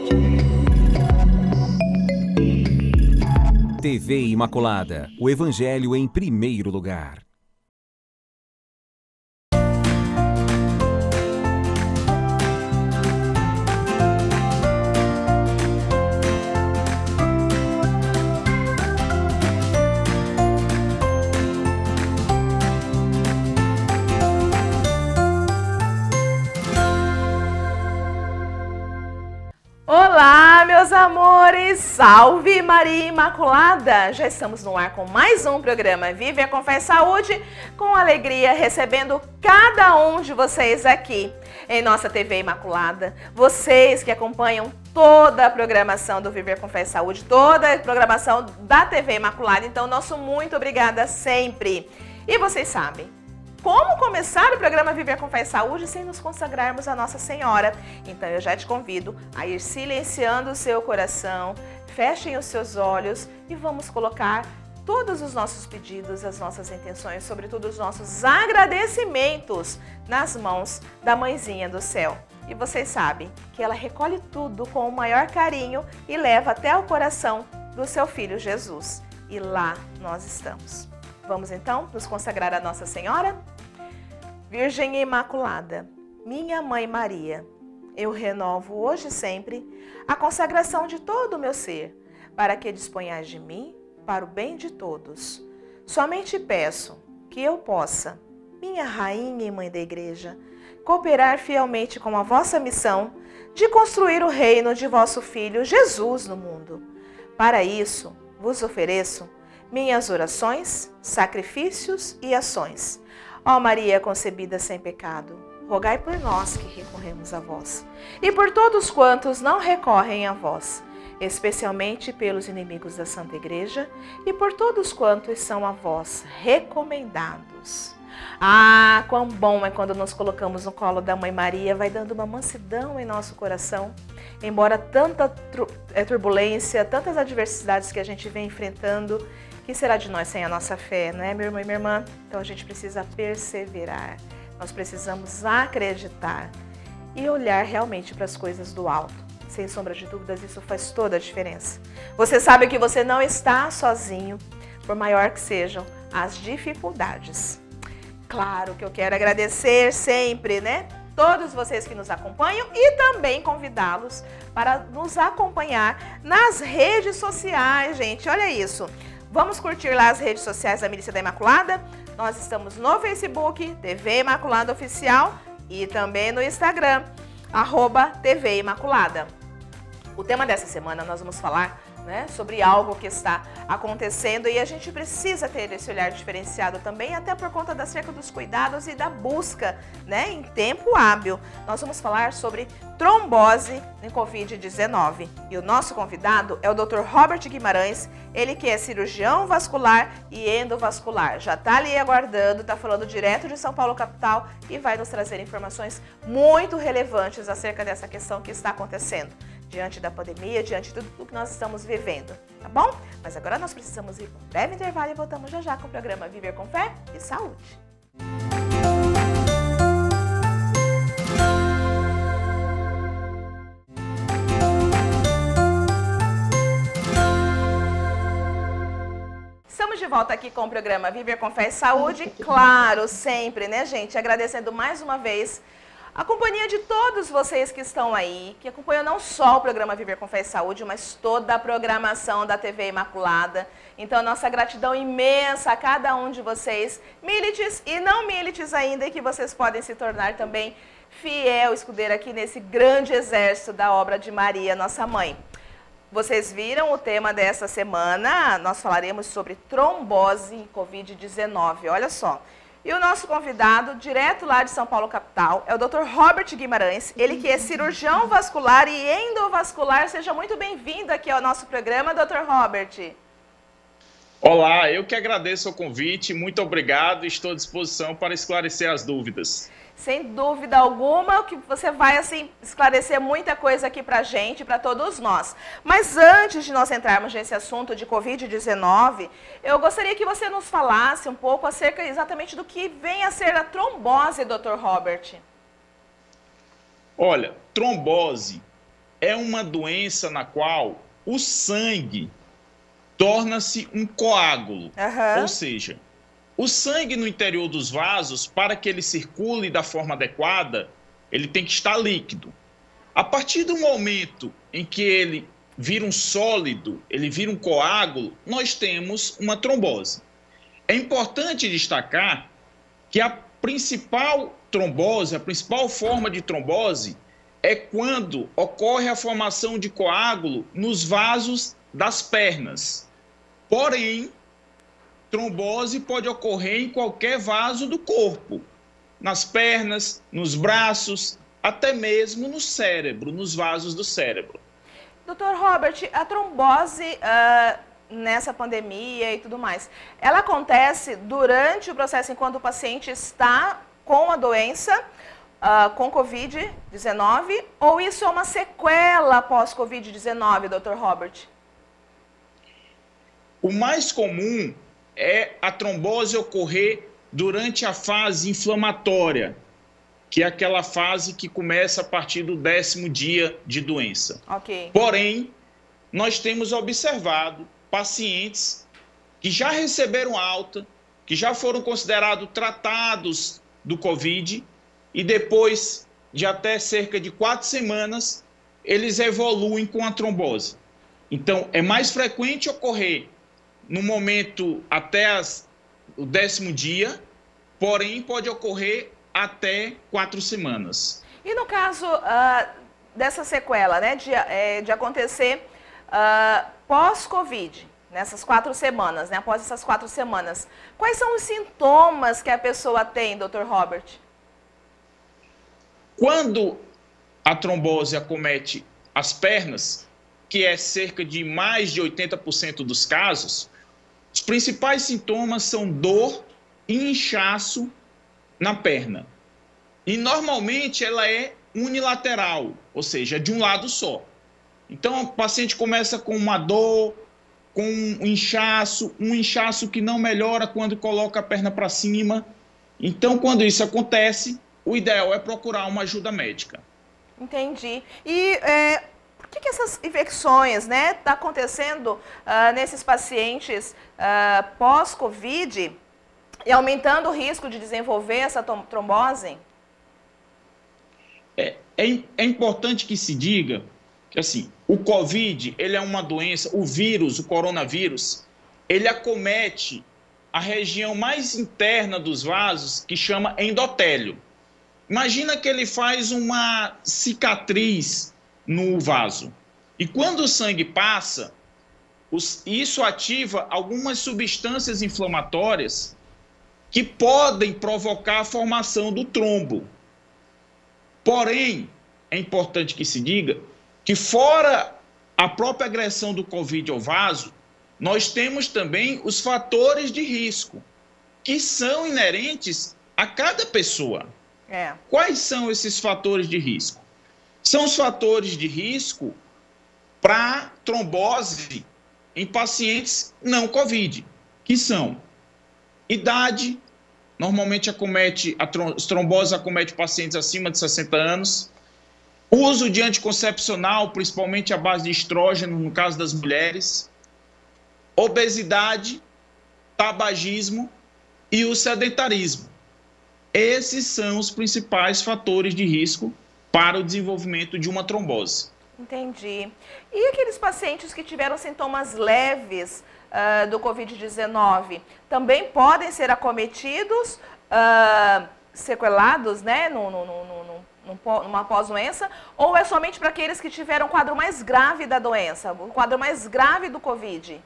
TV Imaculada, o Evangelho em primeiro lugar. Olá, meus amores! Salve Maria Imaculada! Já estamos no ar com mais um programa Viver com Fé e Saúde, com alegria recebendo cada um de vocês aqui em nossa TV Imaculada. Vocês que acompanham toda a programação do Viver com Fé e Saúde, toda a programação da TV Imaculada. Então, nosso muito obrigada sempre. E vocês sabem, como começar o programa Viver com Fé e Saúde sem nos consagrarmos a Nossa Senhora? Então eu já te convido a ir silenciando o seu coração, fechem os seus olhos e vamos colocar todos os nossos pedidos, as nossas intenções, sobretudo os nossos agradecimentos nas mãos da Mãezinha do Céu. E vocês sabem que ela recolhe tudo com o maior carinho e leva até o coração do seu Filho Jesus. E lá nós estamos. Vamos então nos consagrar a Nossa Senhora? Virgem Imaculada, minha Mãe Maria, eu renovo hoje e sempre a consagração de todo o meu ser, para que disponhais de mim para o bem de todos. Somente peço que eu possa, minha Rainha e Mãe da Igreja, cooperar fielmente com a vossa missão de construir o reino de vosso Filho Jesus no mundo. Para isso, vos ofereço minhas orações, sacrifícios e ações. Ó Maria concebida sem pecado, rogai por nós que recorremos a vós, e por todos quantos não recorrem a vós, especialmente pelos inimigos da Santa Igreja e por todos quantos são a vós recomendados. Ah, quão bom é quando nos colocamos no colo da Mãe Maria, vai dando uma mansidão em nosso coração, embora tanta turbulência, tantas adversidades que a gente vem enfrentando. Que será de nós sem a nossa fé, não é, meu irmão e minha irmã? Então a gente precisa perseverar, nós precisamos acreditar e olhar realmente para as coisas do alto. Sem sombra de dúvidas, isso faz toda a diferença. Você sabe que você não está sozinho, por maior que sejam as dificuldades. Claro que eu quero agradecer sempre, né? Todos vocês que nos acompanham e também convidá-los para nos acompanhar nas redes sociais, gente. Olha isso. Vamos curtir lá as redes sociais da Milícia da Imaculada. Nós estamos no Facebook, TV Imaculada Oficial e também no Instagram, @TV Imaculada. O tema dessa semana nós vamos falar, né, sobre algo que está acontecendo e a gente precisa ter esse olhar diferenciado também, até por conta acerca dos cuidados e da busca, né, em tempo hábil. Nós vamos falar sobre trombose em Covid-19 e o nosso convidado é o Dr. Robert Guimarães, ele que é cirurgião vascular e endovascular. Já está ali aguardando, está falando direto de São Paulo capital e vai nos trazer informações muito relevantes acerca dessa questão que está acontecendo diante da pandemia, diante de tudo que nós estamos vivendo, tá bom? Mas agora nós precisamos ir para um breve intervalo e voltamos já já com o programa Viver com Fé e Saúde. Estamos de volta aqui com o programa Viver com Fé e Saúde, claro, sempre, né, gente? Agradecendo mais uma vez a companhia de todos vocês que estão aí, que acompanham não só o programa Viver com Fé e Saúde, mas toda a programação da TV Imaculada. Então, nossa gratidão imensa a cada um de vocês, milites e não milites ainda, e que vocês podem se tornar também fiel escudeiro aqui nesse grande exército da obra de Maria, nossa mãe. Vocês viram o tema dessa semana, nós falaremos sobre trombose em Covid-19, olha só. E o nosso convidado, direto lá de São Paulo capital, é o Dr. Robert Guimarães, ele que é cirurgião vascular e endovascular. Seja muito bem-vindo aqui ao nosso programa, Dr. Robert. Olá, eu que agradeço o convite, muito obrigado, estou à disposição para esclarecer as dúvidas. Sem dúvida alguma, que você vai assim esclarecer muita coisa aqui pra gente, para todos nós. Mas antes de nós entrarmos nesse assunto de Covid-19, eu gostaria que você nos falasse um pouco acerca exatamente do que vem a ser a trombose, Dr. Robert. Olha, trombose é uma doença na qual o sangue torna-se um coágulo. Ou seja, o sangue no interior dos vasos, para que ele circule da forma adequada, ele tem que estar líquido. A partir do momento em que ele vira um sólido, ele vira um coágulo, nós temos uma trombose. É importante destacar que a principal trombose, a principal forma de trombose é quando ocorre a formação de coágulo nos vasos das pernas. Porém, trombose pode ocorrer em qualquer vaso do corpo, nas pernas, nos braços, até mesmo no cérebro, nos vasos do cérebro. Dr. Robert, a trombose nessa pandemia e tudo mais, ela acontece durante o processo enquanto o paciente está com a doença, com Covid-19, ou isso é uma sequela pós-Covid-19, Dr. Robert? O mais comum é a trombose ocorrer durante a fase inflamatória, que é aquela fase que começa a partir do 10º dia de doença. Okay. Porém, nós temos observado pacientes que já receberam alta, que já foram considerados tratados do Covid, e depois de até cerca de 4 semanas, eles evoluem com a trombose. Então, é mais frequente ocorrer no momento até o 10º dia, porém pode ocorrer até 4 semanas. E no caso dessa sequela, né, de acontecer pós-Covid, nessas 4 semanas, né, após essas 4 semanas, quais são os sintomas que a pessoa tem, Dr. Robert? Quando a trombose acomete as pernas, que é cerca de mais de 80% dos casos, os principais sintomas são dor e inchaço na perna. E normalmente ela é unilateral, ou seja, de um lado só. Então o paciente começa com uma dor, com um inchaço que não melhora quando coloca a perna para cima. Então, quando isso acontece, o ideal é procurar uma ajuda médica. Entendi. E por que essas infecções, né, estão acontecendo nesses pacientes pós-Covid e aumentando o risco de desenvolver essa trombose? É importante que se diga que, assim, o Covid, ele é uma doença, o vírus, o coronavírus, ele acomete a região mais interna dos vasos, que chama endotélio. Imagina que ele faz uma cicatriz no vaso. E quando o sangue passa, isso ativa algumas substâncias inflamatórias que podem provocar a formação do trombo. Porém, é importante que se diga que, fora a própria agressão do Covid ao vaso, nós temos também os fatores de risco, que são inerentes a cada pessoa. Quais são esses fatores de risco? São os fatores de risco para trombose em pacientes não Covid, que são idade, normalmente as tromboses acometem pacientes acima de 60 anos, uso de anticoncepcional, principalmente à base de estrógeno, no caso das mulheres, obesidade, tabagismo e o sedentarismo. Esses são os principais fatores de risco para o desenvolvimento de uma trombose. Entendi. E aqueles pacientes que tiveram sintomas leves do Covid-19 também podem ser acometidos, sequelados, né, numa pós-doença? Ou é somente para aqueles que tiveram o quadro mais grave da doença, o quadro mais grave do Covid?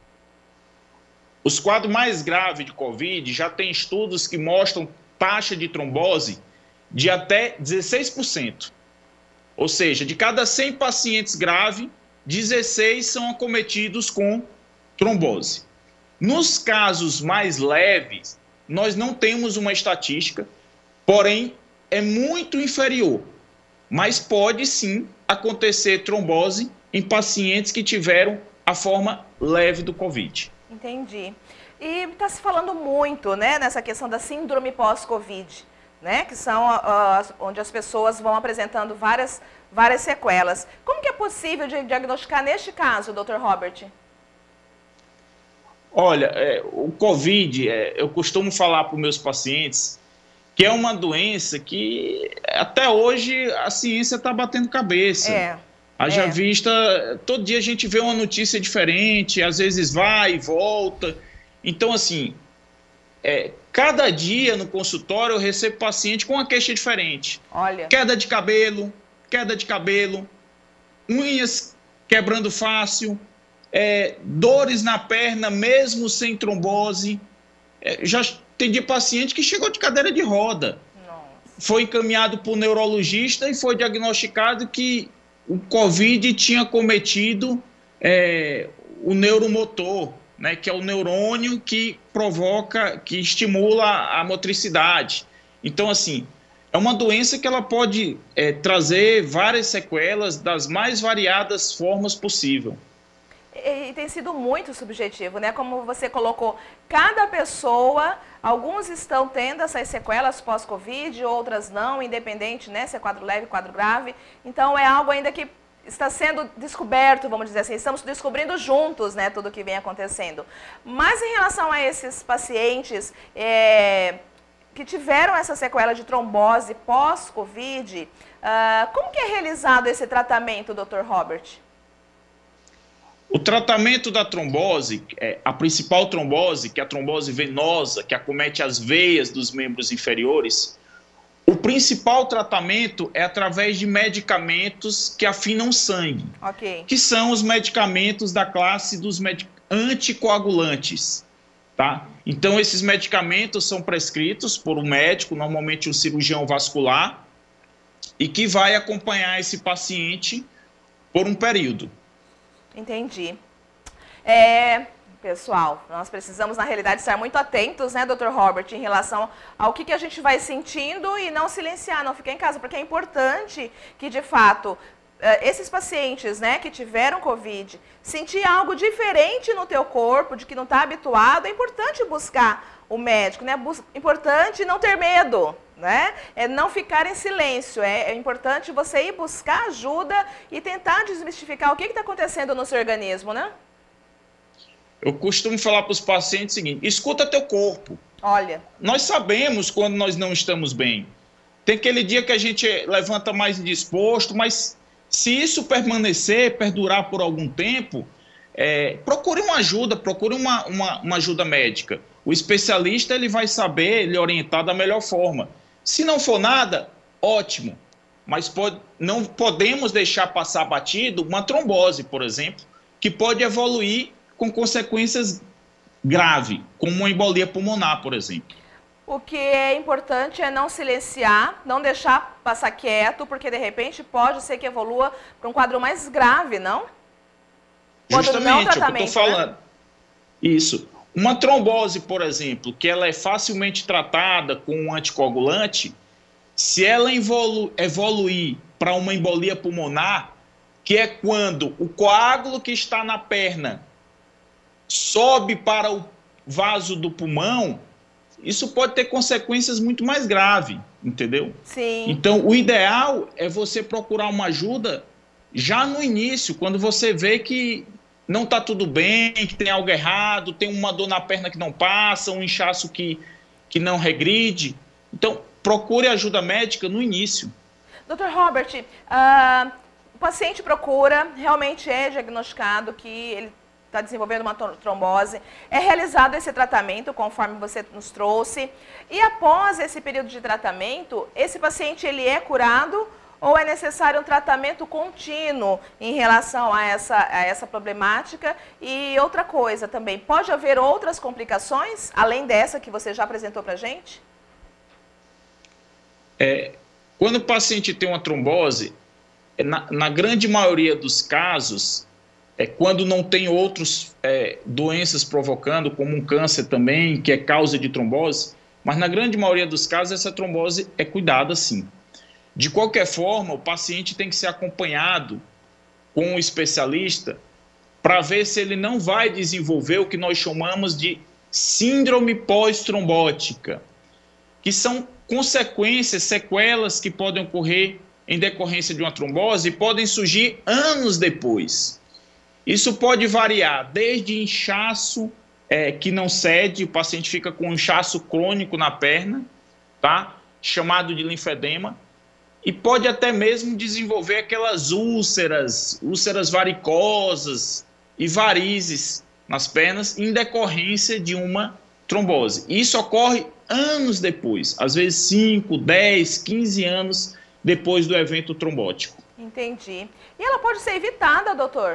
Os quadros mais graves de Covid já tem estudos que mostram taxa de trombose de até 16%. Ou seja, de cada 100 pacientes graves, 16 são acometidos com trombose. Nos casos mais leves, nós não temos uma estatística, porém é muito inferior. Mas pode sim acontecer trombose em pacientes que tiveram a forma leve do Covid. Entendi. E está se falando muito, né, nessa questão da síndrome pós-Covid. né? Que são onde as pessoas vão apresentando várias sequelas. Como que é possível diagnosticar neste caso, Dr. Robert? Olha, o COVID, eu costumo falar para os meus pacientes que é uma doença que até hoje a ciência está batendo cabeça. Haja vista, todo dia a gente vê uma notícia diferente, às vezes vai e volta. Então, assim, cada dia no consultório eu recebo paciente com uma queixa diferente. Olha. Queda de cabelo, unhas quebrando fácil, dores na perna mesmo sem trombose. Já atendi paciente que chegou de cadeira de roda. Nossa. Foi encaminhado para o neurologista e foi diagnosticado que o COVID tinha cometido o neuromotor, né, que é o neurônio que provoca, que estimula a motricidade. Então, assim, é uma doença que ela pode trazer várias sequelas das mais variadas formas possível. E tem sido muito subjetivo, né? Como você colocou, cada pessoa, alguns estão tendo essas sequelas pós-Covid, outras não, independente, né? Se é quadro leve, quadro grave. Então, é algo ainda que está sendo descoberto, vamos dizer assim, estamos descobrindo juntos, né, tudo que vem acontecendo. Mas em relação a esses pacientes que tiveram essa sequela de trombose pós-Covid, como que é realizado esse tratamento, Dr. Robert? O tratamento da trombose, a principal trombose, que é a trombose venosa, que acomete as veias dos membros inferiores, o principal tratamento é através de medicamentos que afinam o sangue, que são os medicamentos da classe dos anticoagulantes. Tá? Então, esses medicamentos são prescritos por um médico, normalmente um cirurgião vascular, e que vai acompanhar esse paciente por um período. Entendi. Pessoal, nós precisamos, na realidade, estar muito atentos, né, Dr. Robert, em relação ao que a gente vai sentindo e não silenciar, não ficar em casa, porque é importante que, de fato, esses pacientes, né, que tiveram Covid, sentir algo diferente no teu corpo, de que não está habituado, é importante buscar o médico, né, importante não ter medo, né, não ficar em silêncio, é importante você ir buscar ajuda e tentar desmistificar o que está acontecendo no seu organismo, né? Eu costumo falar para os pacientes o seguinte: escuta teu corpo. Olha. Nós sabemos quando nós não estamos bem. Tem aquele dia que a gente levanta mais indisposto, mas se isso perdurar por algum tempo, procure uma ajuda, procure uma ajuda médica. O especialista ele vai saber lhe orientar da melhor forma. Se não for nada, ótimo. Mas não podemos deixar passar batido uma trombose, por exemplo, que pode evoluir com consequências graves, como uma embolia pulmonar, por exemplo. O que é importante é não silenciar, não deixar passar quieto, porque de repente pode ser que evolua para um quadro mais grave, não? Justamente, é o que eu estou falando. Né? Isso. Uma trombose, por exemplo, que ela é facilmente tratada com um anticoagulante, se ela evoluir para uma embolia pulmonar, que é quando o coágulo que está na perna sobe para o vaso do pulmão, isso pode ter consequências muito mais graves, entendeu? Sim. Então, o ideal é você procurar uma ajuda já no início, quando você vê que não está tudo bem, que tem algo errado, tem uma dor na perna que não passa, um inchaço que não regride. Então, procure ajuda médica no início. Dr. Robert, o paciente procura, realmente é diagnosticado que ele está desenvolvendo uma trombose, é realizado esse tratamento, conforme você nos trouxe, e após esse período de tratamento, esse paciente ele é curado ou é necessário um tratamento contínuo em relação a essa problemática? E outra coisa também, pode haver outras complicações, além dessa que você já apresentou para a gente? Quando o paciente tem uma trombose, na grande maioria dos casos, quando não tem outras doenças provocando, como um câncer também, que é causa de trombose, mas na grande maioria dos casos essa trombose é cuidada sim. De qualquer forma, o paciente tem que ser acompanhado com um especialista para ver se ele não vai desenvolver o que nós chamamos de síndrome pós-trombótica, que são consequências, sequelas que podem ocorrer em decorrência de uma trombose e podem surgir anos depois. Isso pode variar desde inchaço que não cede, o paciente fica com um inchaço crônico na perna, tá? Chamado de linfedema, e pode até mesmo desenvolver aquelas úlceras varicosas e varizes nas pernas em decorrência de uma trombose. Isso ocorre anos depois, às vezes 5, 10, 15 anos depois do evento trombótico. Entendi. E ela pode ser evitada, doutor?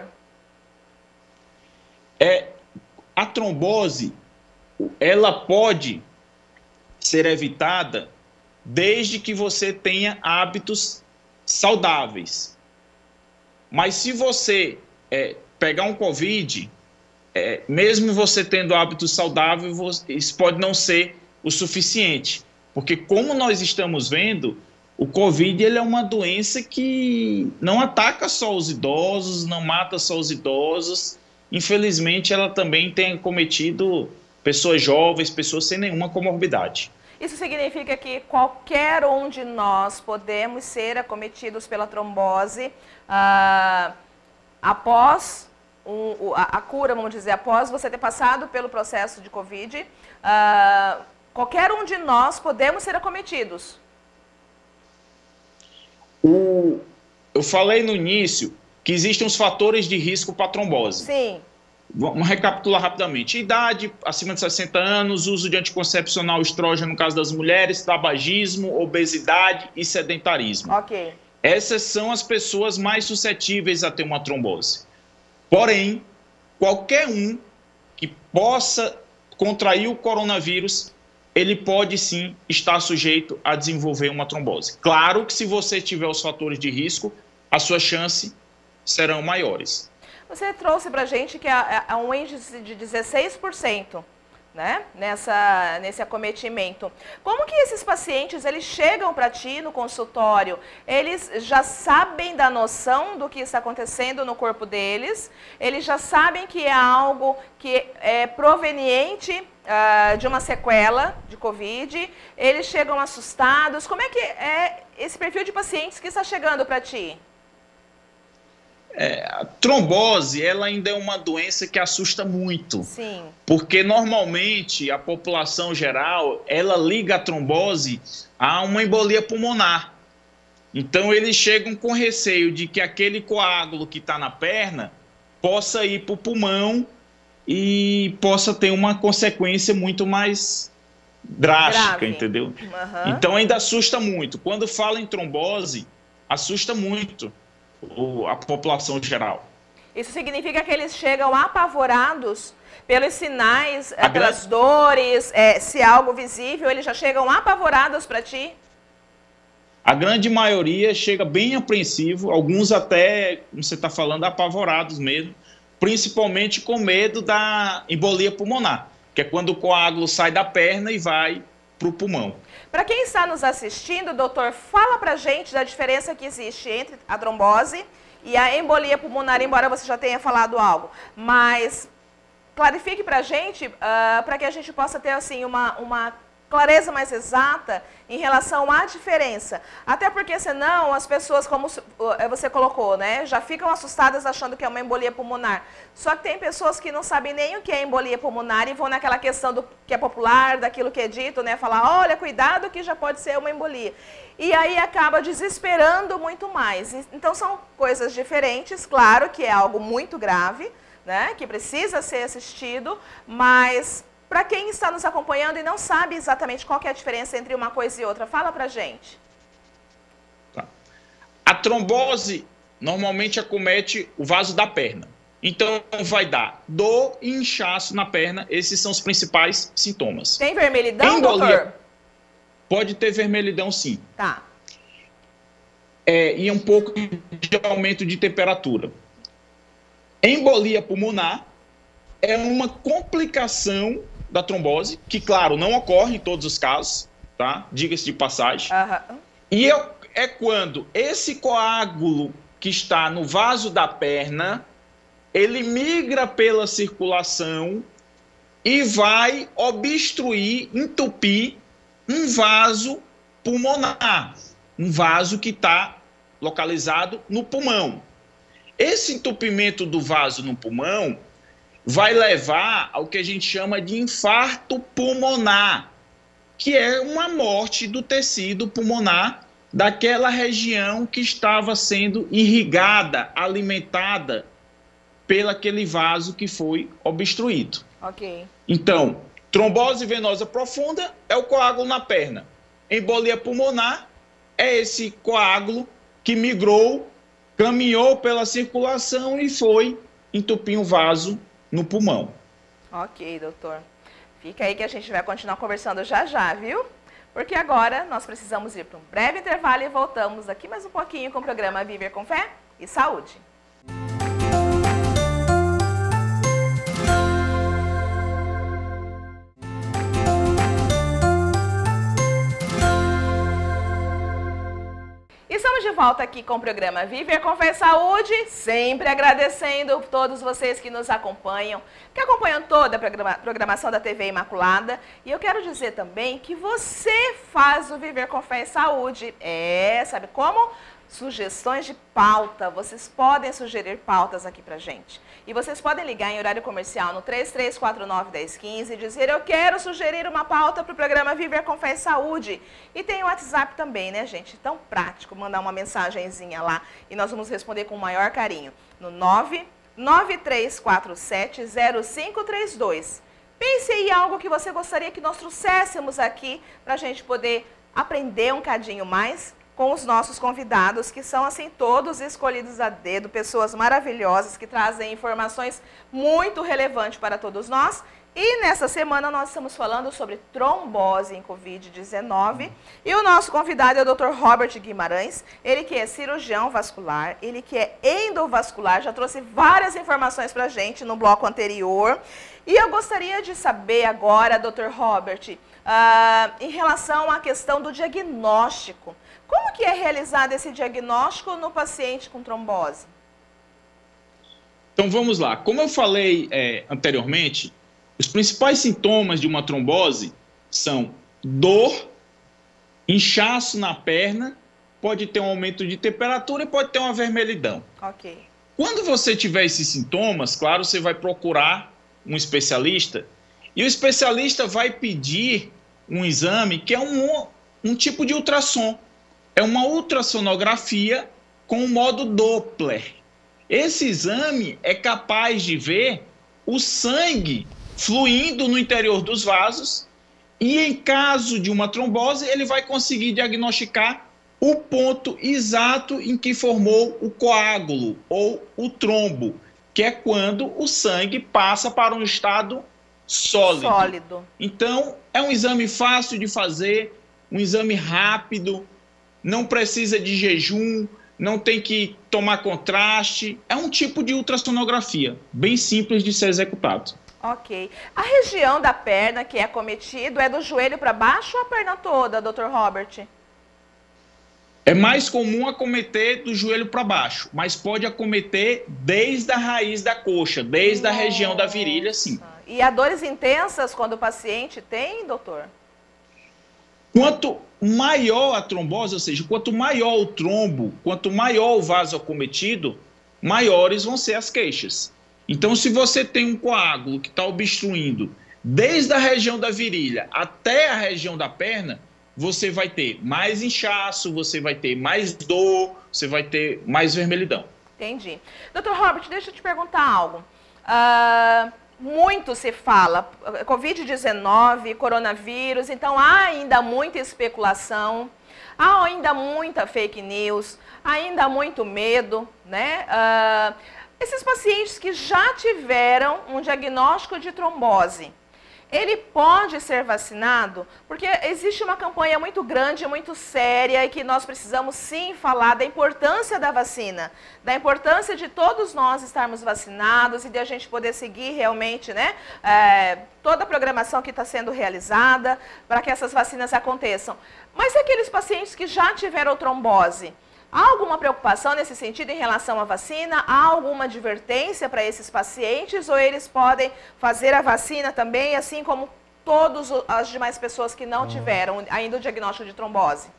A trombose, ela pode ser evitada desde que você tenha hábitos saudáveis. Mas se você pegar um Covid, mesmo você tendo hábitos saudáveis, isso pode não ser o suficiente. Porque como nós estamos vendo, o Covid ele é uma doença que não ataca só os idosos, não mata só os idosos. Infelizmente, ela também tem acometido pessoas jovens, pessoas sem nenhuma comorbidade. Isso significa que qualquer um de nós podemos ser acometidos pela trombose após a cura, vamos dizer, após você ter passado pelo processo de Covid, qualquer um de nós podemos ser acometidos? Eu falei no início que existem os fatores de risco para trombose. Sim. Vamos recapitular rapidamente. Idade, acima de 60 anos, uso de anticoncepcional estrógeno no caso das mulheres, tabagismo, obesidade e sedentarismo. Ok. Essas são as pessoas mais suscetíveis a ter uma trombose. Porém, qualquer um que possa contrair o coronavírus, ele pode sim estar sujeito a desenvolver uma trombose. Claro que se você tiver os fatores de risco, a sua chance serão maiores. Você trouxe para a gente que há um índice de 16%, né, nesse acometimento. Como que esses pacientes, eles chegam para ti no consultório? Eles já sabem da noção do que está acontecendo no corpo deles? Eles já sabem que é algo que é proveniente de uma sequela de Covid? Eles chegam assustados? Como é que é esse perfil de pacientes que está chegando para ti? A trombose, ela ainda é uma doença que assusta muito. Sim. Porque normalmente a população geral, ela liga a trombose a uma embolia pulmonar. Então eles chegam com receio de que aquele coágulo que está na perna possa ir para o pulmão e possa ter uma consequência muito mais drástica, entendeu? Uhum. Então ainda assusta muito. Quando fala em trombose, assusta muito a população geral. Isso significa que eles chegam apavorados pelos sinais, pelas dores, se há algo visível, eles já chegam apavorados para ti? A grande maioria chega bem apreensivo, alguns até, como você está falando, apavorados mesmo, principalmente com medo da embolia pulmonar, que é quando o coágulo sai da perna e vai para o pulmão. Para quem está nos assistindo, doutor, fala para a gente da diferença que existe entre a trombose e a embolia pulmonar, embora você já tenha falado algo. Mas clarifique para a gente, para que a gente possa ter assim, uma clareza mais exata em relação à diferença. Até porque senão as pessoas, como você colocou, né, já ficam assustadas achando que é uma embolia pulmonar. Só que tem pessoas que não sabem nem o que é embolia pulmonar e vão naquela questão do que é popular, daquilo que é dito, né, falar, olha, cuidado que já pode ser uma embolia. E aí acaba desesperando muito mais. Então são coisas diferentes, claro que é algo muito grave, né, que precisa ser assistido, mas para quem está nos acompanhando e não sabe exatamente qual que é a diferença entre uma coisa e outra, fala pra gente. Tá. A trombose normalmente acomete o vaso da perna. Então vai dar dor e inchaço na perna, esses são os principais sintomas. Tem vermelhidão, doutor? Pode ter vermelhidão, sim. Tá. E um pouco de aumento de temperatura. Embolia pulmonar é uma complicação da trombose, que, claro, não ocorre em todos os casos, tá? Diga-se de passagem. Uhum. E é quando esse coágulo que está no vaso da perna, ele migra pela circulação e vai obstruir, entupir um vaso pulmonar, um vaso que está localizado no pulmão. Esse entupimento do vaso no pulmão vai levar ao que a gente chama de infarto pulmonar, que é uma morte do tecido pulmonar daquela região que estava sendo irrigada, alimentada pelaquele vaso que foi obstruído. Ok. Então, trombose venosa profunda é o coágulo na perna. Embolia pulmonar é esse coágulo que migrou, caminhou pela circulação e foi entupir um vaso no pulmão. Ok, doutor. Fica aí que a gente vai continuar conversando já já, viu? Porque agora nós precisamos ir para um breve intervalo e voltamos aqui mais um pouquinho com o programa Viver com Fé e Saúde. Estamos de volta aqui com o programa Viver com Fé e Saúde, sempre agradecendo todos vocês que nos acompanham, que acompanham toda a programação da TV Imaculada. E eu quero dizer também que você faz o Viver com Fé e Saúde. Sabe como? Sugestões de pauta. Vocês podem sugerir pautas aqui pra gente. E vocês podem ligar em horário comercial no 3349-1015 e dizer: eu quero sugerir uma pauta para o programa Viver com Fé e Saúde. E tem o WhatsApp também, né, gente? Tão prático, mandar uma mensagenzinha lá e nós vamos responder com o maior carinho. No 993470532. Pense em algo que você gostaria que nós trouxéssemos aqui para a gente poder aprender um cadinho mais com os nossos convidados, que são, assim, todos escolhidos a dedo, pessoas maravilhosas que trazem informações muito relevantes para todos nós. E nessa semana nós estamos falando sobre trombose em Covid-19. E o nosso convidado é o Dr. Robert Guimarães, ele que é cirurgião vascular, ele que é endovascular, já trouxe várias informações para a gente no bloco anterior. E eu gostaria de saber agora, Dr. Robert, em relação à questão do diagnóstico. Como que é realizado esse diagnóstico no paciente com trombose? Então vamos lá. Como eu falei anteriormente, os principais sintomas de uma trombose são dor, inchaço na perna, pode ter um aumento de temperatura e pode ter uma vermelhidão. Ok. Quando você tiver esses sintomas, claro, você vai procurar um especialista e o especialista vai pedir um exame que é um tipo de ultrassom. É uma ultrassonografia com o modo Doppler. Esse exame é capaz de ver o sangue fluindo no interior dos vasos e, em caso de uma trombose, ele vai conseguir diagnosticar o ponto exato em que formou o coágulo ou o trombo, que é quando o sangue passa para um estado sólido. Então, é um exame fácil de fazer, um exame rápido, não precisa de jejum, não tem que tomar contraste. É um tipo de ultrassonografia, bem simples de ser executado. Ok. A região da perna que é acometido é do joelho para baixo ou a perna toda, Dr. Robert? É mais comum acometer do joelho para baixo, mas pode acometer desde a raiz da coxa, desde a região da virilha, sim. E há dores intensas quando o paciente tem, doutor? Quanto maior a trombose, ou seja, quanto maior o trombo, quanto maior o vaso acometido, maiores vão ser as queixas. Então, se você tem um coágulo que está obstruindo desde a região da virilha até a região da perna, você vai ter mais inchaço, você vai ter mais dor, você vai ter mais vermelhidão. Entendi. Dr. Robert, deixa eu te perguntar algo. Muito se fala, Covid-19, coronavírus, então há ainda muita especulação, há ainda muita fake news, ainda muito medo, né? Esses pacientes que já tiveram um diagnóstico de trombose, ele pode ser vacinado? Porque existe uma campanha muito grande, muito séria e que nós precisamos sim falar da importância da vacina, da importância de todos nós estarmos vacinados e de a gente poder seguir realmente, né, toda a programação que está sendo realizada para que essas vacinas aconteçam. Mas aqueles pacientes que já tiveram trombose, há alguma preocupação nesse sentido em relação à vacina? Há alguma advertência para esses pacientes ou eles podem fazer a vacina também, assim como todas as demais pessoas que não tiveram ainda o diagnóstico de trombose?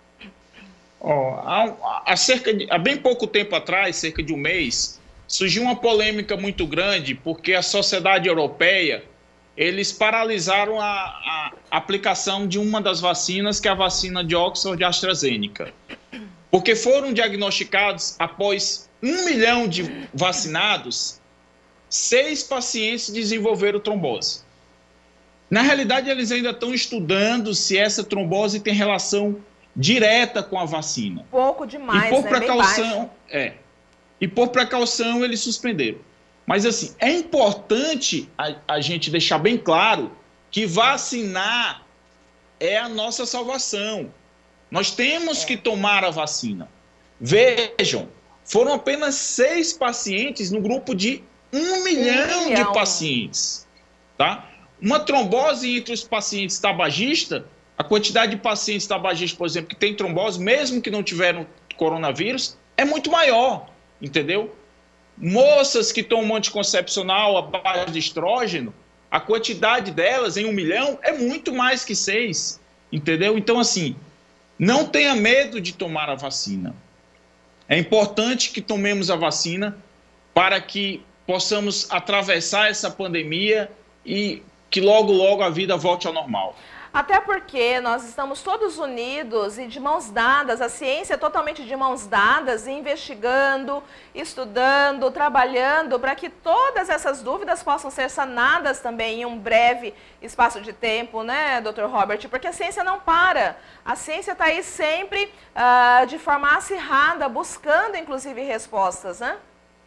Há bem pouco tempo atrás, cerca de um mês, surgiu uma polêmica muito grande porque a sociedade europeia, eles paralisaram a aplicação de uma das vacinas, que é a vacina de Oxford e AstraZeneca. Porque foram diagnosticados, após 1 milhão de vacinados, 6 pacientes desenvolveram trombose. Na realidade, eles ainda estão estudando se essa trombose tem relação direta com a vacina. Pouco demais, e por né? precaução, E por precaução eles suspenderam. Mas assim, é importante a gente deixar bem claro que vacinar é a nossa salvação. Nós temos que tomar a vacina. Vejam, foram apenas 6 pacientes no grupo de 1 milhão de pacientes. Tá? Uma trombose entre os pacientes tabagistas, a quantidade de pacientes tabagistas, por exemplo, que tem trombose, mesmo que não tiveram coronavírus, é muito maior, entendeu? Moças que tomam anticoncepcional à base de estrógeno, a quantidade delas em 1 milhão é muito mais que 6, entendeu? Então, assim, não tenha medo de tomar a vacina. É importante que tomemos a vacina para que possamos atravessar essa pandemia e que logo, logo a vida volte ao normal. Até porque nós estamos todos unidos e de mãos dadas, a ciência é totalmente de mãos dadas, investigando, estudando, trabalhando para que todas essas dúvidas possam ser sanadas também em um breve espaço de tempo, né, Dr. Robert? Porque a ciência não para, a ciência está aí sempre de forma acirrada, buscando inclusive respostas, né?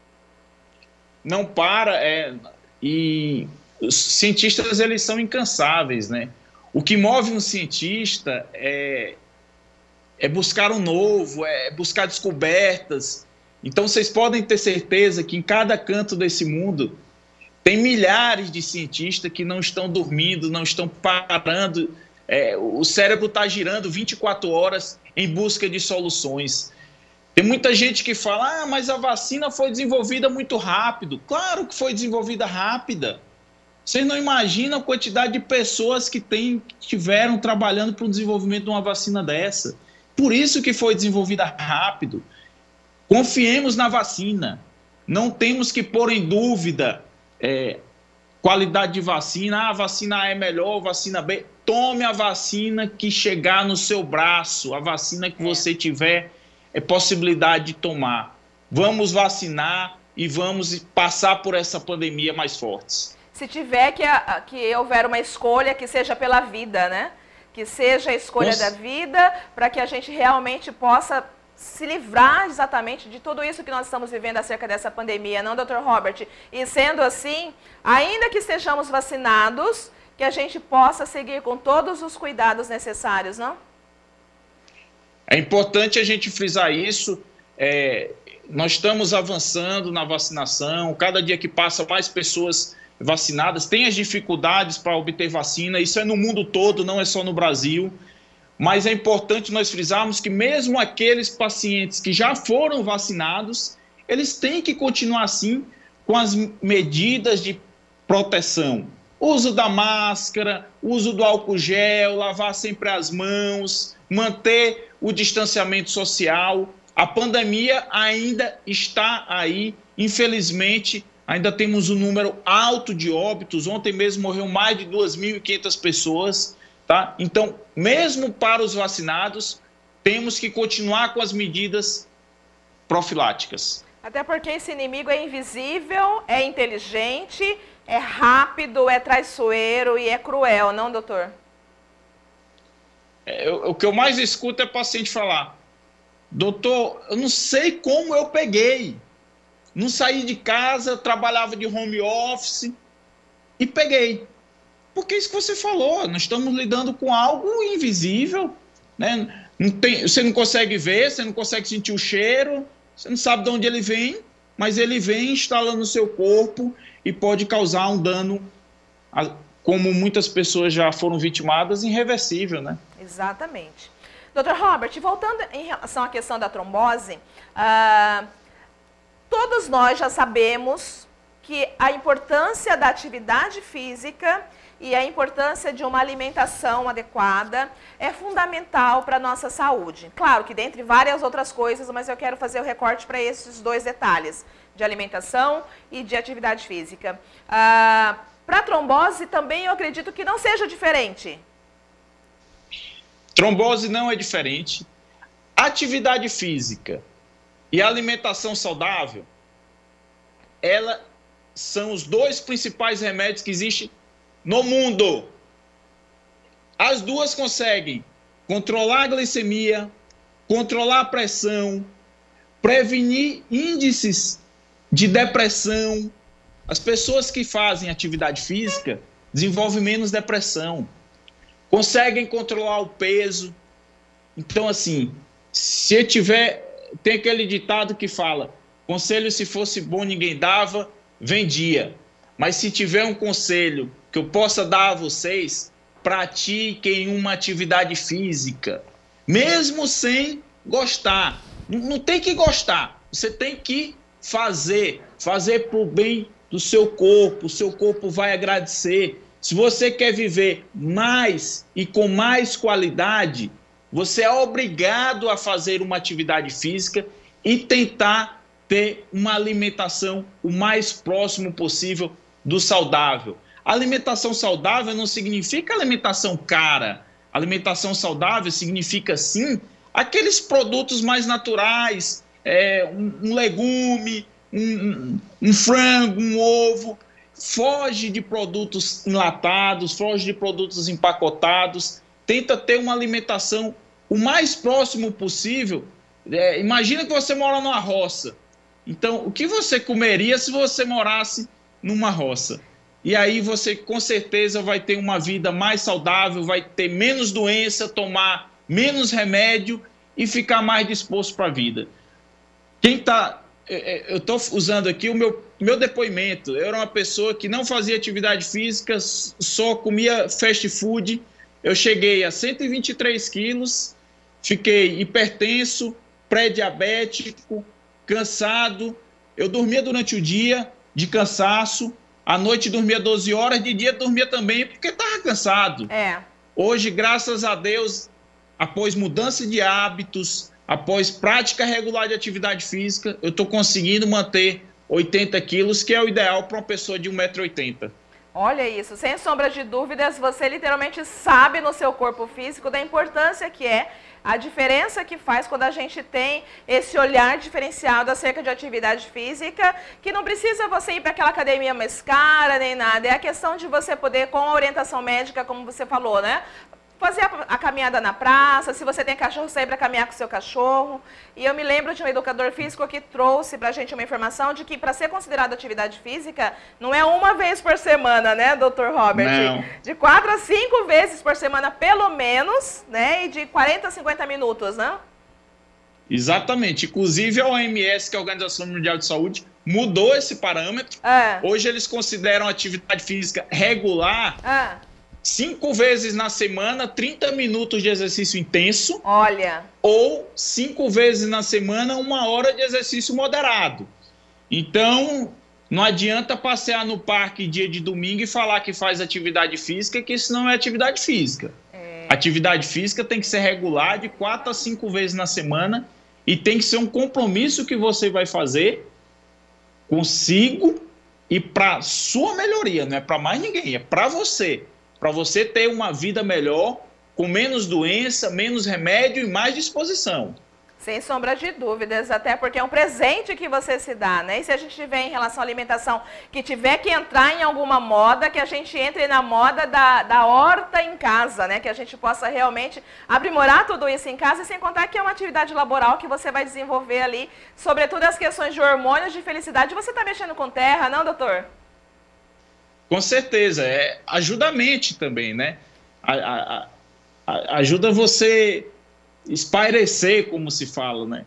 Não para, e os cientistas eles são incansáveis, né? O que move um cientista é buscar o novo, é buscar descobertas. Então, vocês podem ter certeza que em cada canto desse mundo tem milhares de cientistas que não estão dormindo, não estão parando. O cérebro está girando 24 horas em busca de soluções. Tem muita gente que fala, mas a vacina foi desenvolvida muito rápido. Claro que foi desenvolvida rápida. Vocês não imaginam a quantidade de pessoas que tiveram trabalhando para o desenvolvimento de uma vacina dessa. Por isso que foi desenvolvida rápido. Confiemos na vacina. Não temos que pôr em dúvida qualidade de vacina. A vacina A é melhor, a vacina B. Tome a vacina que chegar no seu braço. A vacina que você tiver possibilidade de tomar. Vamos vacinar e vamos passar por essa pandemia mais fortes. Se tiver que houver uma escolha, que seja pela vida, né? Que seja a escolha da vida, para que a gente realmente possa se livrar exatamente de tudo isso que nós estamos vivendo acerca dessa pandemia, não, Dr. Robert? E sendo assim, ainda que estejamos vacinados, que a gente possa seguir com todos os cuidados necessários, não? É importante a gente frisar isso. Nós estamos avançando na vacinação, cada dia que passa mais pessoas vacinadas, tem as dificuldades para obter vacina, isso é no mundo todo, não é só no Brasil, mas é importante nós frisarmos que mesmo aqueles pacientes que já foram vacinados, eles têm que continuar assim com as medidas de proteção. Uso da máscara, uso do álcool gel, lavar sempre as mãos, manter o distanciamento social. A pandemia ainda está aí, infelizmente. Ainda temos um número alto de óbitos. Ontem mesmo morreu mais de 2.500 pessoas. Tá? Então, mesmo para os vacinados, temos que continuar com as medidas profiláticas. Até porque esse inimigo é invisível, é inteligente, é rápido, é traiçoeiro e é cruel, não, doutor? O que eu mais escuto é paciente falar: doutor, eu não sei como eu peguei. Não saí de casa, trabalhava de home office e peguei. Porque é isso que você falou, nós estamos lidando com algo invisível, né? Você não consegue ver, você não consegue sentir o cheiro, você não sabe de onde ele vem, mas ele vem, instala no seu corpo e pode causar um dano, como muitas pessoas já foram vitimadas, irreversível, né? Exatamente. Dr. Robert, voltando em relação à questão da trombose, todos nós já sabemos que a importância da atividade física e a importância de uma alimentação adequada é fundamental para a nossa saúde. Claro que dentre várias outras coisas, mas eu quero fazer o recorte para esses dois detalhes, de alimentação e de atividade física. Para trombose também eu acredito que não seja diferente. Trombose não é diferente. Atividade física e alimentação saudável, elas são os dois principais remédios que existem no mundo. As duas conseguem controlar a glicemia, controlar a pressão, prevenir índices de depressão. As pessoas que fazem atividade física desenvolvem menos depressão, conseguem controlar o peso. Então, assim, se tem aquele ditado que fala, conselho se fosse bom ninguém dava, vendia. Mas se tiver um conselho que eu possa dar a vocês, pratiquem uma atividade física, mesmo sem gostar. Não tem que gostar, você tem que fazer para o bem do seu corpo, o seu corpo vai agradecer. Se você quer viver mais e com mais qualidade, você é obrigado a fazer uma atividade física e tentar ter uma alimentação o mais próximo possível do saudável. Alimentação saudável não significa alimentação cara. Alimentação saudável significa, sim, aqueles produtos mais naturais, um legume, um frango, um ovo. Foge de produtos enlatados, foge de produtos empacotados, tenta ter uma alimentação o mais próximo possível. Imagina que você mora numa roça. Então, o que você comeria se você morasse numa roça? E aí você com certeza vai ter uma vida mais saudável, vai ter menos doença, tomar menos remédio e ficar mais disposto para a vida. Eu estou usando aqui o meu depoimento. Eu era uma pessoa que não fazia atividade física, só comia fast food. Eu cheguei a 123 quilos, fiquei hipertenso, pré-diabético, cansado. Eu dormia durante o dia de cansaço, à noite dormia 12 horas, de dia dormia também porque estava cansado. Hoje, graças a Deus, após mudança de hábitos, após prática regular de atividade física, eu estou conseguindo manter 80 quilos, que é o ideal para uma pessoa de 1,80 m. Olha isso, sem sombra de dúvidas, você literalmente sabe no seu corpo físico da importância que é, a diferença que faz quando a gente tem esse olhar diferenciado acerca de atividade física, que não precisa você ir para aquela academia mais cara nem nada, é a questão de você poder, com a orientação médica, como você falou, né? Fazer a caminhada na praça, se você tem cachorro, sair para caminhar com o seu cachorro. E eu me lembro de um educador físico que trouxe para a gente uma informação de que para ser considerado atividade física, não é uma vez por semana, né, Dr. Robert? Não. De 4 a 5 vezes por semana, pelo menos, né, e de 40 a 50 minutos, né? Exatamente. Inclusive a OMS, que é a Organização Mundial de Saúde, mudou esse parâmetro. Hoje eles consideram atividade física regular 5 vezes na semana, 30 minutos de exercício intenso. Olha. Ou 5 vezes na semana, 1 hora de exercício moderado. Então, não adianta passear no parque dia de domingo e falar que faz atividade física, que isso não é atividade física. Atividade física tem que ser regular, de 4 a 5 vezes na semana, e tem que ser um compromisso que você vai fazer consigo e para sua melhoria, não é para mais ninguém, é para você. Para você ter uma vida melhor, com menos doença, menos remédio e mais disposição. Sem sombra de dúvidas, até porque é um presente que você se dá, né? E se a gente tiver em relação à alimentação, que tiver que entrar em alguma moda, que a gente entre na moda da horta em casa, né? Que a gente possa realmente aprimorar tudo isso em casa, e sem contar que é uma atividade laboral que você vai desenvolver ali, sobretudo as questões de hormônios, de felicidade. Você está mexendo com terra, não, doutor? Com certeza, ajuda a mente também, né? Ajuda você espairecer, como se fala, né?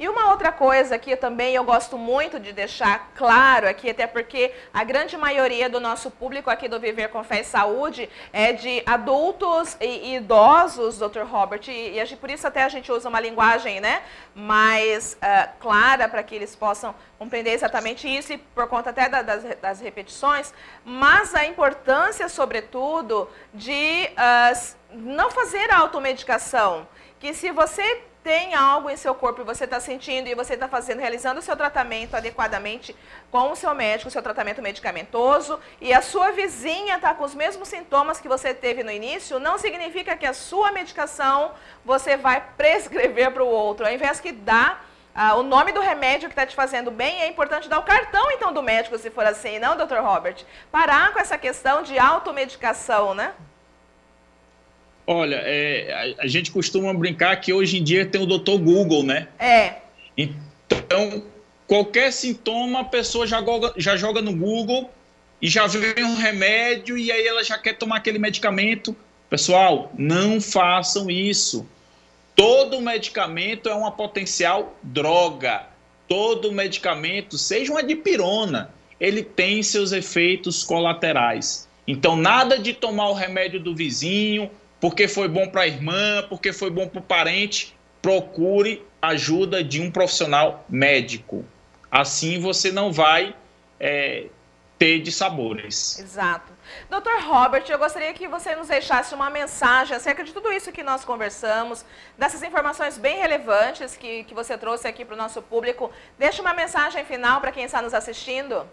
E uma outra coisa que também eu gosto muito de deixar claro aqui, até porque a grande maioria do nosso público aqui do Viver com Fé e Saúde é de adultos e idosos, Dr. Robert, e por isso até a gente usa uma linguagem, né, mais clara para que eles possam compreender exatamente isso, e por conta até das repetições, mas a importância, sobretudo, de não fazer a automedicação, que se você tem algo em seu corpo e você está sentindo e você está realizando o seu tratamento adequadamente com o seu médico, o seu tratamento medicamentoso, e a sua vizinha está com os mesmos sintomas que você teve no início, não significa que a sua medicação você vai prescrever para o outro. Ao invés que dá o nome do remédio que está te fazendo bem, é importante dar o cartão, então, do médico, se for assim, não, Dr. Robert? Parar com essa questão de automedicação, né? Olha, a gente costuma brincar que hoje em dia tem o Dr. Google, né? Então, qualquer sintoma, a pessoa já joga no Google e já vê um remédio e aí ela já quer tomar aquele medicamento. Pessoal, não façam isso. Todo medicamento é uma potencial droga. Todo medicamento, seja uma dipirona, ele tem seus efeitos colaterais. Então, nada de tomar o remédio do vizinho, porque foi bom para a irmã, porque foi bom para o parente. Procure ajuda de um profissional médico. Assim você não vai ter dissabores. Exato. Dr. Robert, eu gostaria que você nos deixasse uma mensagem acerca de tudo isso que nós conversamos, dessas informações bem relevantes que você trouxe aqui para o nosso público. Deixa uma mensagem final para quem está nos assistindo.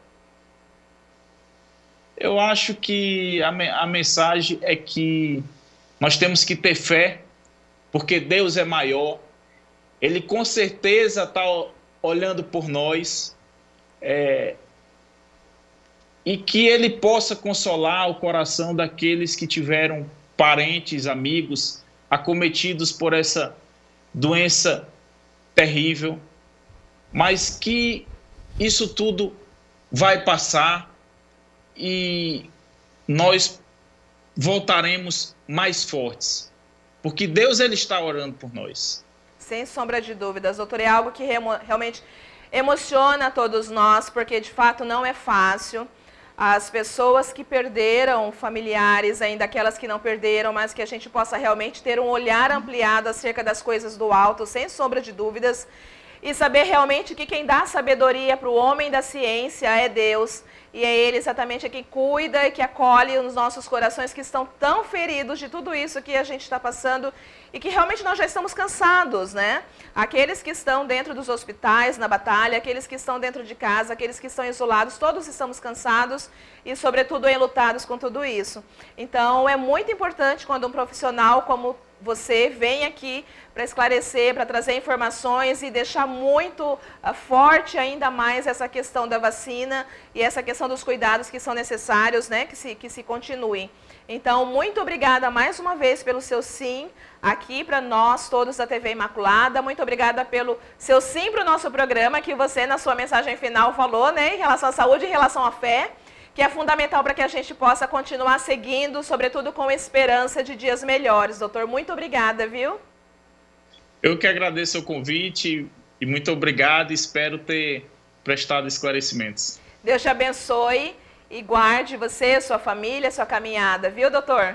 Eu acho que a mensagem é que nós temos que ter fé, porque Deus é maior. Ele com certeza está olhando por nós, e que Ele possa consolar o coração daqueles que tiveram parentes, amigos, acometidos por essa doença terrível, mas que isso tudo vai passar e nós voltaremos mais fortes, porque Deus ele está orando por nós. Sem sombra de dúvidas, doutor, é algo que realmente emociona todos nós, porque de fato não é fácil. As pessoas que perderam familiares, ainda aquelas que não perderam, mas que a gente possa realmente ter um olhar ampliado acerca das coisas do alto, sem sombra de dúvidas, e saber realmente que quem dá sabedoria para o homem da ciência é Deus, e é Ele exatamente quem cuida e que acolhe os nossos corações que estão tão feridos de tudo isso que a gente está passando e que realmente nós já estamos cansados, né? Aqueles que estão dentro dos hospitais, na batalha, aqueles que estão dentro de casa, aqueles que estão isolados, todos estamos cansados e, sobretudo, enlutados com tudo isso. Então, é muito importante quando um profissional como você vem aqui para esclarecer, para trazer informações e deixar muito forte ainda mais essa questão da vacina e essa questão dos cuidados que são necessários, né, que se continuem. Então, muito obrigada mais uma vez pelo seu sim aqui para nós todos da TV Imaculada. Muito obrigada pelo seu sim para o nosso programa, que você na sua mensagem final falou, né, em relação à saúde, em relação à fé, que é fundamental para que a gente possa continuar seguindo, sobretudo com esperança de dias melhores. Doutor, muito obrigada, viu? Eu que agradeço o convite e muito obrigado, espero ter prestado esclarecimentos. Deus te abençoe e guarde você, sua família, sua caminhada, viu, doutor?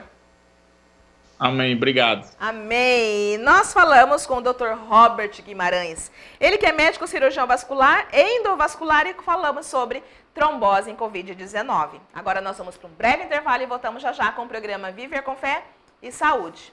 Amém, obrigado. Amém. Nós falamos com o Dr. Robert Guimarães, ele que é médico cirurgião vascular e endovascular, e falamos sobre trombose em Covid-19. Agora nós vamos para um breve intervalo e voltamos já já com o programa Viver com Fé e Saúde.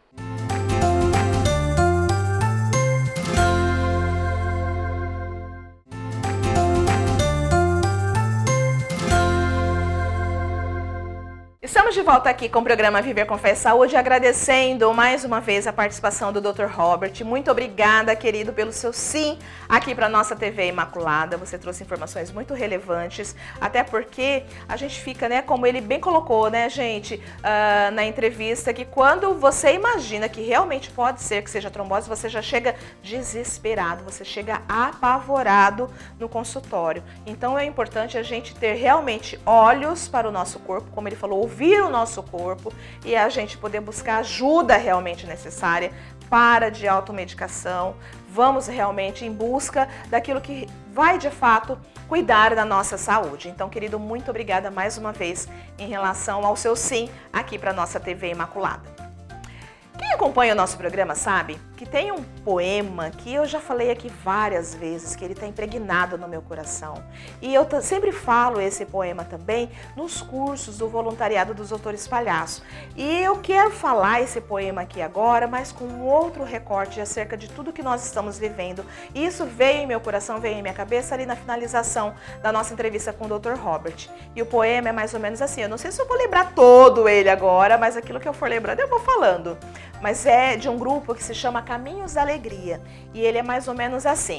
Estamos de volta aqui com o programa Viver com Fé e Saúde, agradecendo mais uma vez a participação do Dr. Robert. Muito obrigada, querido, pelo seu sim aqui para a nossa TV Imaculada. Você trouxe informações muito relevantes, até porque a gente fica, né, como ele bem colocou, né, gente, na entrevista, que quando você imagina que realmente pode ser que seja trombose, você já chega desesperado, você chega apavorado no consultório. Então é importante a gente ter realmente olhos para o nosso corpo, como ele falou, ouvir ouvir o nosso corpo e a gente poder buscar ajuda realmente necessária. Para de automedicação, vamos realmente em busca daquilo que vai de fato cuidar da nossa saúde. Então, querido, muito obrigada mais uma vez em relação ao seu sim aqui para a nossa TV Imaculada. Quem acompanha o nosso programa sabe que tem um poema que eu já falei aqui várias vezes, que ele está impregnado no meu coração. E eu sempre falo esse poema também nos cursos do voluntariado dos Doutores Palhaço. E eu quero falar esse poema aqui agora, mas com um outro recorte acerca de tudo que nós estamos vivendo. E isso veio em meu coração, veio em minha cabeça ali na finalização da nossa entrevista com o Dr. Robert. E o poema é mais ou menos assim, eu não sei se eu vou lembrar todo ele agora, mas aquilo que eu for lembrando eu vou falando. Mas é de um grupo que se chama Caminhos da Alegria. E ele é mais ou menos assim.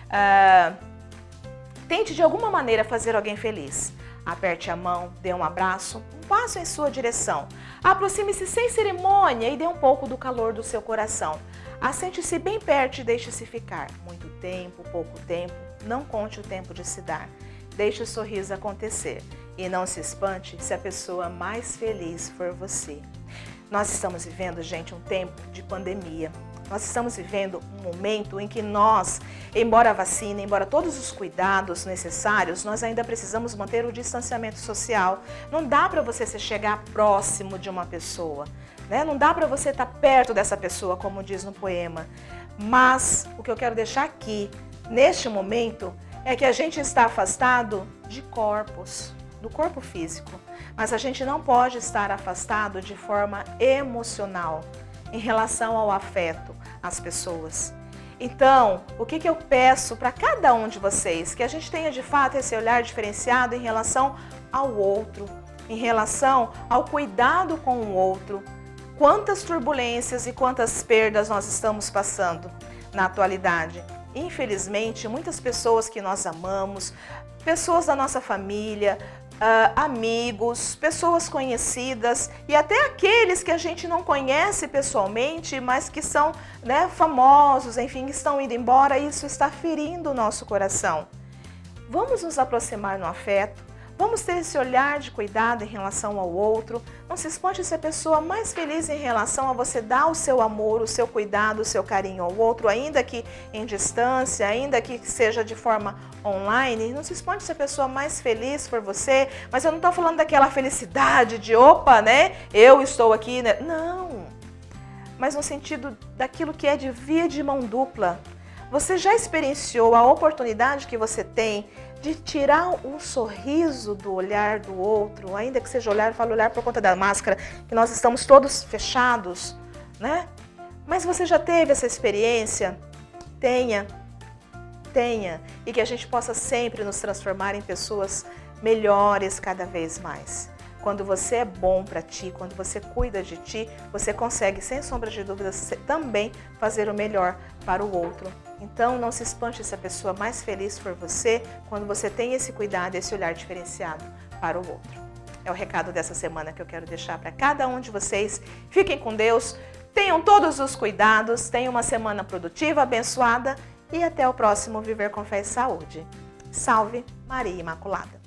Tente de alguma maneira fazer alguém feliz. Aperte a mão, dê um abraço, um passo em sua direção. Aproxime-se sem cerimônia e dê um pouco do calor do seu coração. Assente-se bem perto e deixe-se ficar. Muito tempo, pouco tempo, não conte o tempo de se dar. Deixe o sorriso acontecer. E não se espante se a pessoa mais feliz for você. Nós estamos vivendo, gente, um tempo de pandemia. Nós estamos vivendo um momento em que nós, embora a vacina, embora todos os cuidados necessários, nós ainda precisamos manter o distanciamento social. Não dá para você se chegar próximo de uma pessoa, né? Não dá para você estar perto dessa pessoa, como diz no poema. Mas o que eu quero deixar aqui, neste momento, é que a gente está afastado de corpos, do corpo físico, mas a gente não pode estar afastado de forma emocional em relação ao afeto às pessoas. Então, o que eu peço para cada um de vocês? Que a gente tenha de fato esse olhar diferenciado em relação ao outro, em relação ao cuidado com o outro. Quantas turbulências e quantas perdas nós estamos passando na atualidade. Infelizmente, muitas pessoas que nós amamos, pessoas da nossa família, amigos, pessoas conhecidas e até aqueles que a gente não conhece pessoalmente, mas que são, né, famosos, enfim, estão indo embora, e isso está ferindo o nosso coração. Vamos nos aproximar no afeto, vamos ter esse olhar de cuidado em relação ao outro. Não se espante ser a pessoa mais feliz em relação a você dar o seu amor, o seu cuidado, o seu carinho ao outro, ainda que em distância, ainda que seja de forma online. Não se espante ser a pessoa mais feliz por você, mas eu não estou falando daquela felicidade de opa, né? Eu estou aqui, né? Não, mas no sentido daquilo que é de via de mão dupla. Você já experienciou a oportunidade que você tem de tirar um sorriso do olhar do outro, ainda que seja olhar, falo olhar por conta da máscara, que nós estamos todos fechados, né? Mas você já teve essa experiência? Tenha, e que a gente possa sempre nos transformar em pessoas melhores cada vez mais. Quando você é bom para ti, quando você cuida de ti, você consegue, sem sombra de dúvidas, também fazer o melhor para o outro. Então, não se espante se a pessoa mais feliz for você, quando você tem esse cuidado, esse olhar diferenciado para o outro. É o recado dessa semana que eu quero deixar para cada um de vocês. Fiquem com Deus, tenham todos os cuidados, tenham uma semana produtiva, abençoada e até o próximo Viver com Fé e Saúde. Salve Maria Imaculada!